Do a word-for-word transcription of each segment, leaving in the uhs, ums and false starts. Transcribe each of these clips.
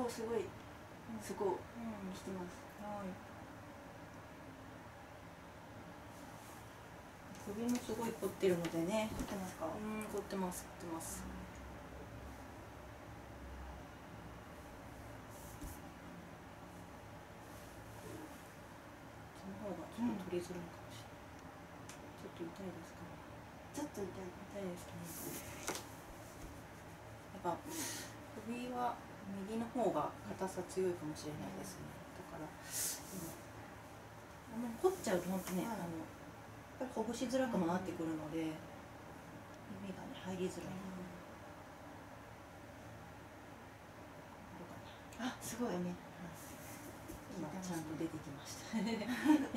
すごいそこ来てます。 はい。首もすごい凝ってるのでね。 凝ってますか？ うん、凝ってます凝ってます。その方がちょっと取りづらいかもしれない。ちょっと痛いですかね。 ちょっと痛い。 痛いですね。やっぱ首は右の方が硬さ強いかもしれないですね。だから、あんまり凝っちゃうと本当ね、あのやっぱりほぐしづらくもなってくるので、指がね入りづらい。 あ、すごいね。 今ちゃんと出てきました。いや、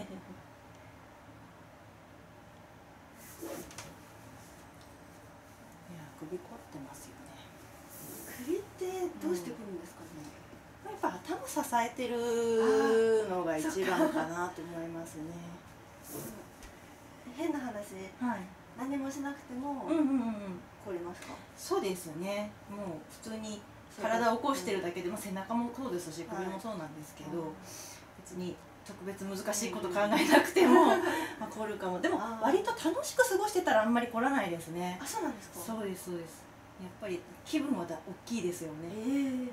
首凝ってますよね。 首ってどうしてくるんですかね。 やっぱ頭支えてるのが一番かなと思いますね。 変な話、 はい。 何もしなくてもうんうんうん。 凝りますか。 そうですよね。もう普通に体を起こしてるだけでも背中もそうですし首もそうなんですけど、別に特別難しいこと考えなくてもまあ凝るかも。でも割と楽しく過ごしてたらあんまり凝らないですね。 あ、そうなんですか。 そうですそうです。やっぱり気分はだ大きいですよね。 ええー。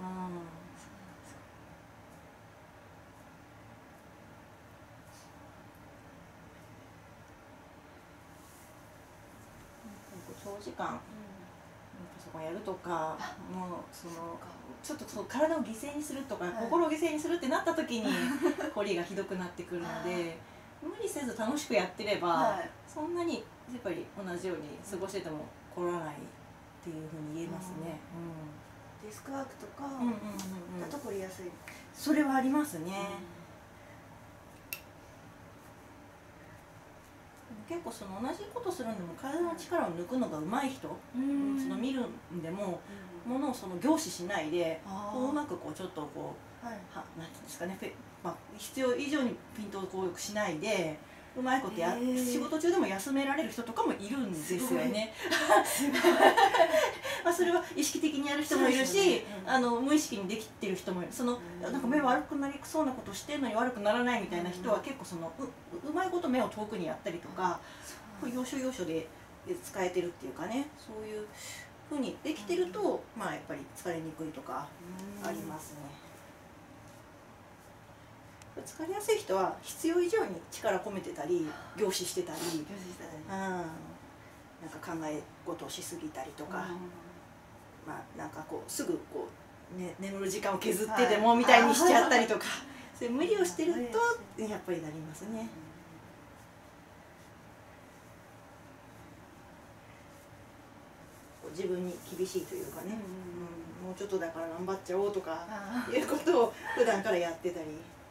長時間パソコンやるとか、もうそのちょっとそう体を犠牲にするとか、心を犠牲にするってなった時に凝りがひどくなってくるので、無理せず楽しくやってればそんなにやっぱり同じように過ごしてても凝らないっていうふうに言えますね。 デスクワークとかだと凝りやすい。 それはありますね。結構その同じことするんでも体の力を抜くのが上手い人、その見るんでもものをその凝視しないでこううまくこうちょっとこうはなんていうんですかね、まあ、必要以上にピントをこうしないでうまいことや仕事中でも休められる人とかもいるんですよね。まあそれは意識的にやる人もいるし、あの無意識にできてる人もいる。そのなんか目悪くなりそうなことしてるのに悪くならないみたいな人は結構その う, うまいこと目を遠くにやったりとか、要所要所で使えてるっていうかね、そういうふうにできてると、まあやっぱり疲れにくいとかありますね。疲れやすい人は必要以上に力込めてたり凝視してたり、なんか考え事をしすぎたりとか、まあなんかこうすぐこう、ね、眠る時間を削ってでもみたいにしちゃったりとか、そういう無理をしてるとやっぱりなりますね。自分に厳しいというかね、うん、もうちょっとだから頑張っちゃおうとかいうことを普段からやってたり。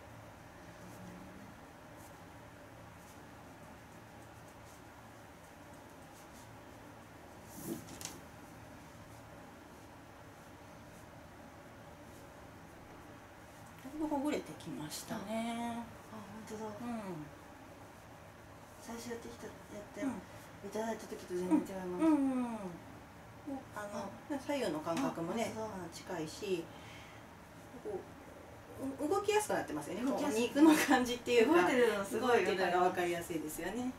ほぐれてきましたね。 あ、本当だ。うん。最初やってきたやっていただいた時と全然違います。うんうん。 あの左右の感覚もね近いし、こう動きやすくなってますよね。肉の感じっていうか、 動いてるのすごい動いてるのが分かりやすいですよね。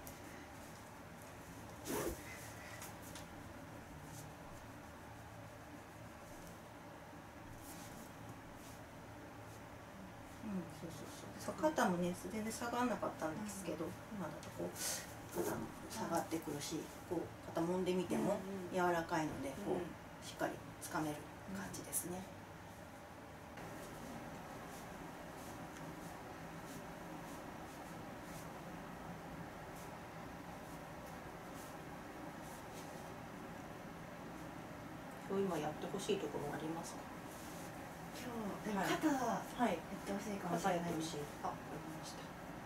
肩もね全然下がらなかったんですけど、今だとこう肩も下がってくるし、こう肩もんでみても柔らかいのでこうしっかりつかめる感じですね。今日今やってほしいところありますか？ 今日肩やってほしいかもしれない。あ、わかりました。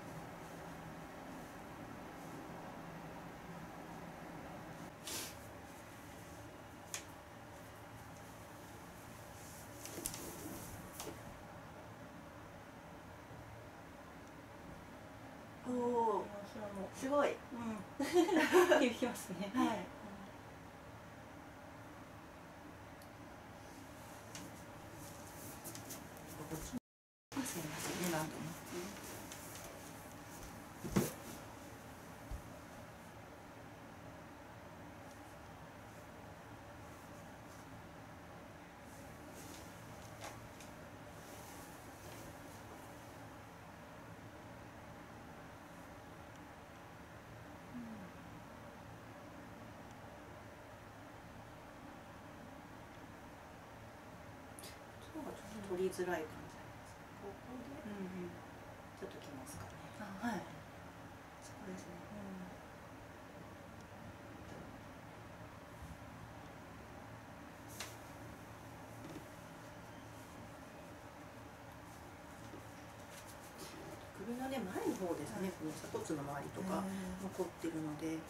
おお、すごい。うん。 響きますね。はい。 取りづらい感じここでちょっときますかね。 あ、はい、そうですね。 首のね前の方ですね、この鎖骨の周りとか残ってるので。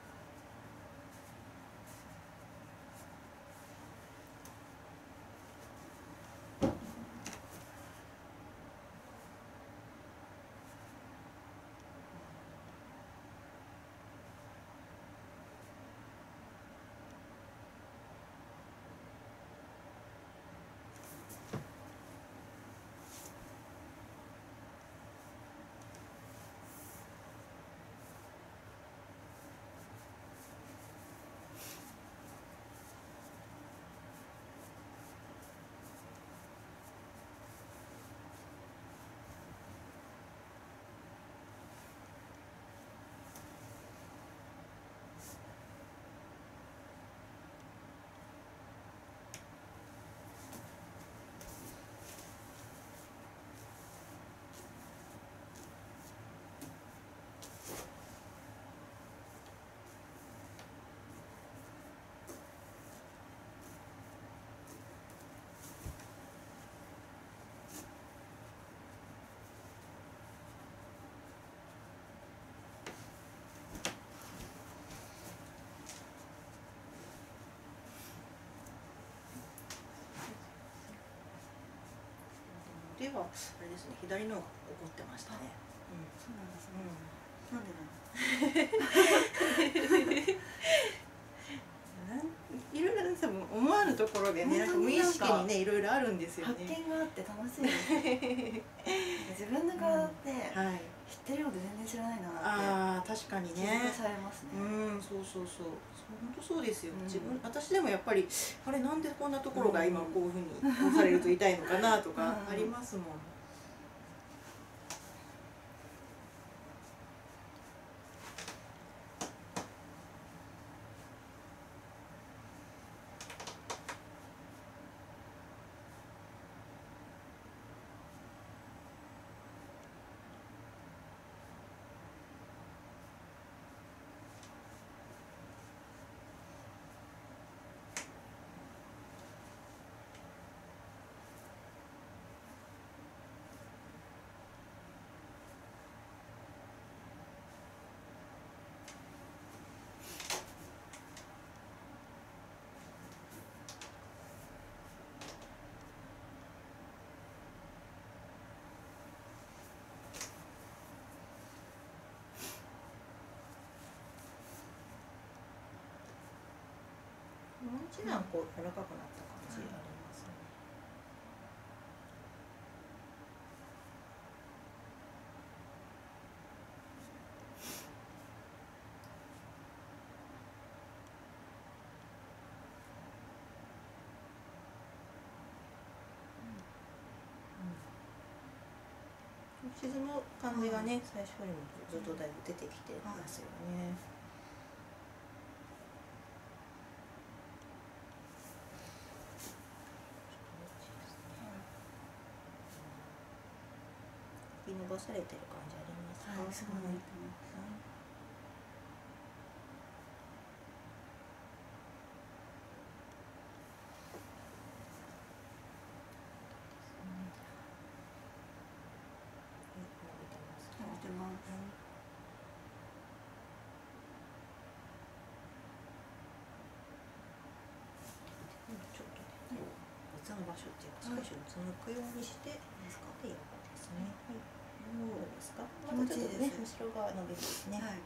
ではあれですね、左の方が怒ってましたね。 うん、そうなんですね。なんでなんいろいろ多分思わぬところでね、なんか無意識にねいろいろあるんですよね。 発見があって楽しいですね。自分の体って知ってるようで全然知らないなって。 ああ、確かにね。 気づかされますね。 うん、そうそうそう。本当そうですよ。自分私でもやっぱりあれなんでこんなところが今こういうふうに押されると痛いのかなとかありますもん。もう一段こう柔らかくなった感じありますね。沈む感じがね、最初よりもずっとだいぶ出てきてますよね。引き伸ばされてる感じありますか？ はい、すごい伸びてます。伸びてます。 ちょっとね、別の場所っていうか少しうつむくようにしてですか？で、横ですね。はい。どうですか？ 気持ちいいです。 後ろ側伸びですね。はい。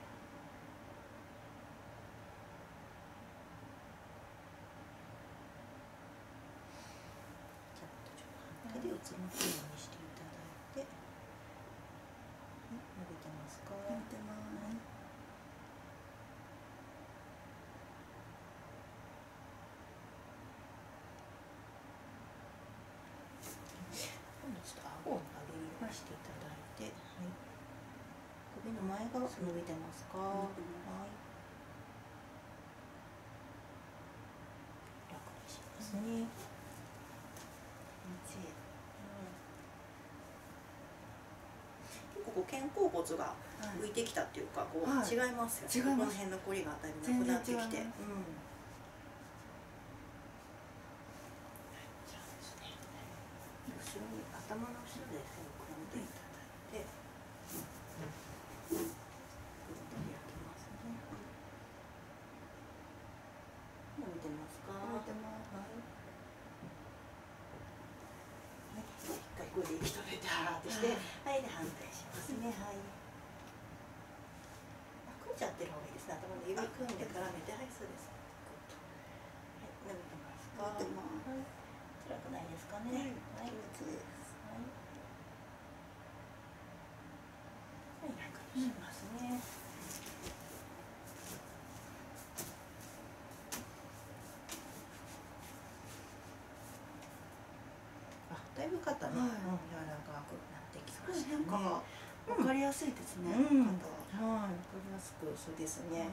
手でうつむくようにしていただいて、伸びてますか？ 伸びてます。 今度ちょっと顎を上げるようにしていただいて、はい。首の前側伸びてますか？はい。楽にしますね。 気持ちいい。 こう肩甲骨が浮いてきたっていうか、こうはい違いますよね。この辺のこりがだいぶなくなってきて、うん。じゃあですね、後ろに頭の後ろで手を組んでいただいて、ぐっと開きますね。伸びてますか？ 伸びてます。 はい。一回これで息止めてハーってして、はい、で反対しますね。はい。組んじゃってる方がいいですね。頭で指組んで絡めて、はい、そうです。はい、伸びてますか？ 伸びてます。 はい。辛くないですかね？はい。はい。 気持ちいいです。 はい、楽にしますね。あ、だいぶ肩ね、うん、柔らかくなってきましたね。 なんかわかりやすいですね。 うん、 肩は。 はい、わかりやすく、そうですね。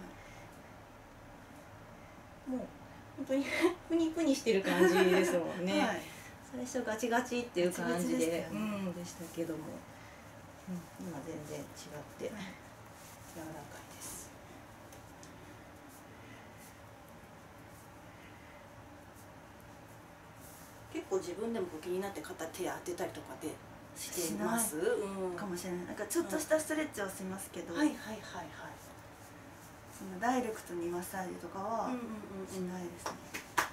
もう本当にプニプニしてる感じですもんね。最初ガチガチっていう感じで、うん、でしたけども、うん、今全然違って柔らかいです。結構自分でも気になって肩手当てたりとかでしてます。うん、 かもしれない。なんかちょっとしたストレッチはしますけど、 はいはいはいはい。 そのダイレクトにマッサージとかはうんうんしないですね。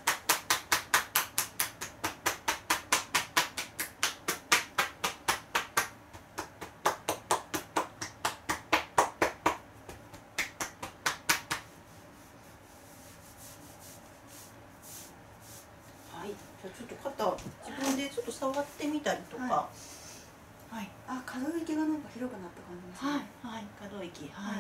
はい、じゃあちょっと肩自分でちょっと触ってみたりとか。はい。はい、 あ、可動域がなんか広くなった感じですね。 はいはい、可動域、はい。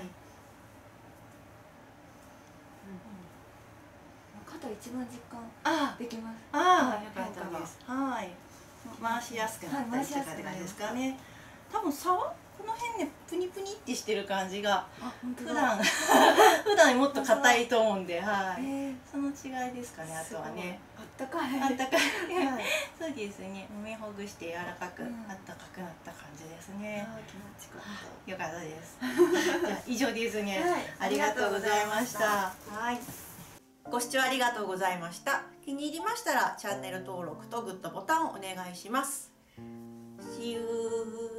肩一番実感あできます。 ああ、よかったです。はい。回しやすくなったりとかって感じですかね。多分触この辺ねプニプニってしてる感じが普段普段もっと硬いと思うんで、はい。その違いですかね。あとはね。 あったかい。 あったかい。そうですね。揉みほぐして柔らかく、あったかくなった感じですね。 気持ちよかった。 よかったです。じゃあ以上ですね。ありがとうございました。はい。ご視聴ありがとうございました。気に入りましたらチャンネル登録とグッドボタンをお願いします。See you!